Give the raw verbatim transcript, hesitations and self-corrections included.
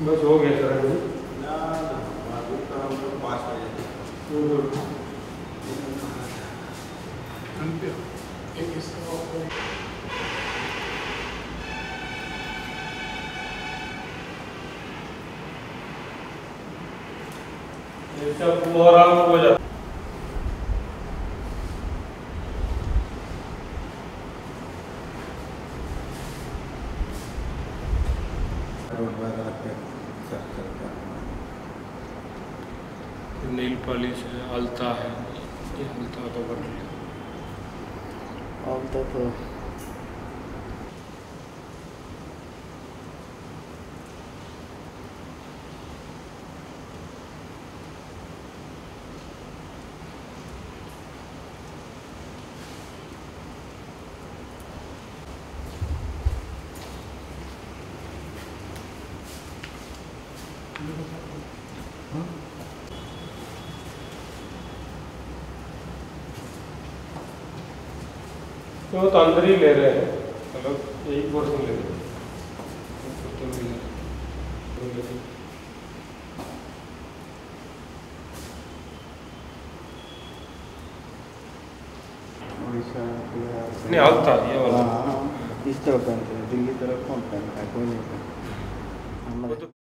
बस हो गया सर अभी। ना हम लोग पाँच बजे सब आराम हो जाता। नील पॉलिश है, अलता है, ये अलता तो कर लिया। अलता तो तो तो अंदर ही ले रहे हैं, मतलब एक पोर्शन ले रहे हैं। नहीं अलता ये वाला इस तरफ पहनते हैं, दिल्ली तरफ कौन पहनता है, कोई नहीं पहनता।